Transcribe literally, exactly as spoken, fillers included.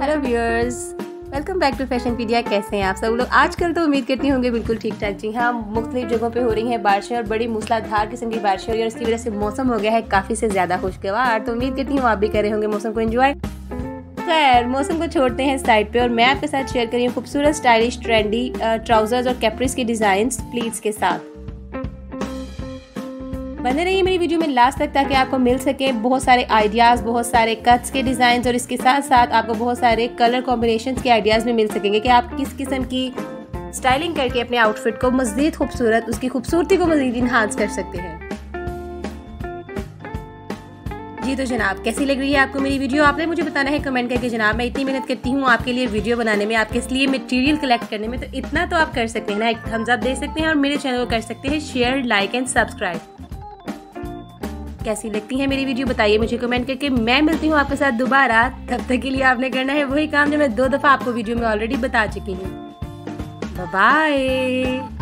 Hello viewers, welcome back to Fashionpedia. कैसे हैं आप सब लोग? आजकल तो उम्मीद करती होंगे बिल्कुल ठीक ठाक। जी हाँ, मुख्तलिफ जगहों पे हो रही हैं बारिशें और बड़ी मूसलाधार किस्म की बारिशें हो रही है और इसकी वजह से मौसम हो गया है काफ़ी से ज़्यादा खुशगवार। तो उम्मीद करती हूँ आप भी कर रहे होंगे मौसम को एंजॉय। खैर, मौसम को छोड़ते हैं साइड पे और मैं आपके साथ शेयर कर रही हूँ खूबसूरत स्टाइलिश ट्रेंडी ट्राउजर्स और कैप्रीज के डिज़ाइन प्लीट्स के साथ। बने रहिए मेरी वीडियो में लास्ट तक ताकि आपको मिल सके बहुत सारे आइडियाज़, बहुत सारे कट्स के डिज़ाइन और इसके साथ साथ आपको बहुत सारे कलर कॉम्बिनेशंस के आइडियाज़ भी मिल सकेंगे कि आप किस किस्म की स्टाइलिंग करके अपने आउटफिट को मज़ीद खूबसूरत, उसकी खूबसूरती को मज़ीद इन्हांस कर सकते हैं। जी तो जनाब, कैसी लग रही है आपको मेरी वीडियो? आपने मुझे बताना है कमेंट करके। जनाब, मैं इतनी मेहनत करती हूँ आपके लिए वीडियो बनाने में, आपके लिए मटेरियल कलेक्ट करने में, तो इतना तो आप कर सकते हैं ना, एक थम्स अप दे सकते हैं और मेरे चैनल को कर सकते हैं शेयर, लाइक एंड सब्सक्राइब। कैसी लगती है मेरी वीडियो बताइए मुझे कमेंट करके। मैं मिलती हूँ आपके साथ दोबारा। तब तक के लिए आपने करना है वही काम जो मैं दो दफ़ा आपको वीडियो में ऑलरेडी बता चुकी हूँ। Bye bye.